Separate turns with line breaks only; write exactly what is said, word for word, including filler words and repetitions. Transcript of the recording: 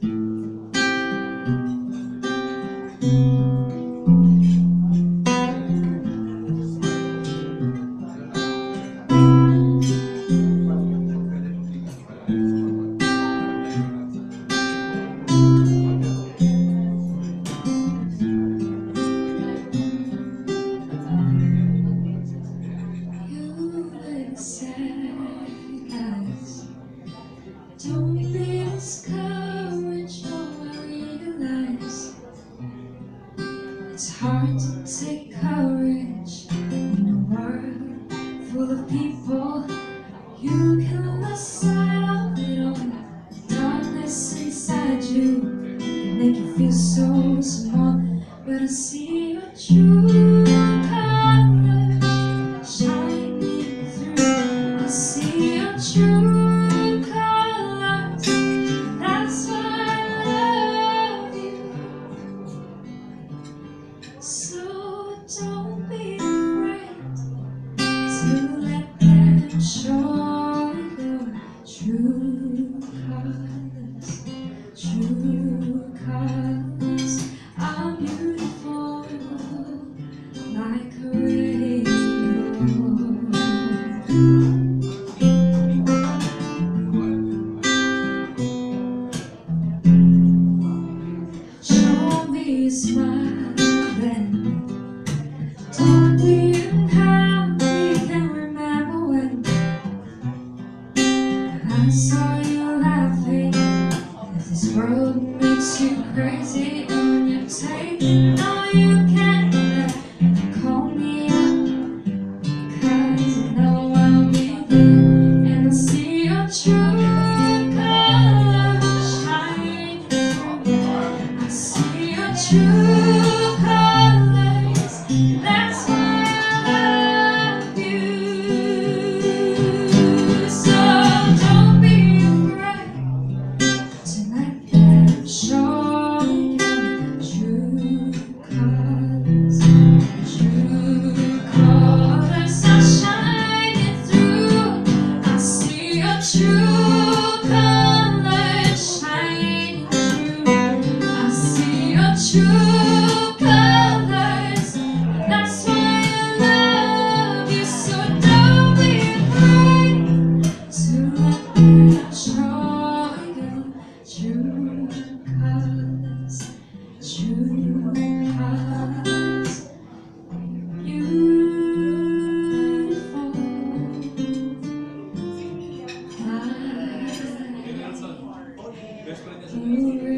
Don't be discouraged, oh, I realize it's hard to take courage in a world full of people. You can lose sight of it all, the darkness inside you can make you feel so small. But I see your true colors shining through. I see your true So don't be afraid to let them show your true colors. True colors are beautiful like a rainbow. Show me a smile then. Don't we happy can remember when I saw you laughing? If this world makes you crazy on your tape, no you can't call me up, 'cause I know I'll be there. And I see your true colors shining through. I see your true colors. That's why I love you. So don't be afraid to let them show you true colors. True colors are shining through. I see your true colors shining through. I see your true colors. That's why I love you. So don't be afraid to let them show you true colors. True colors, beautiful.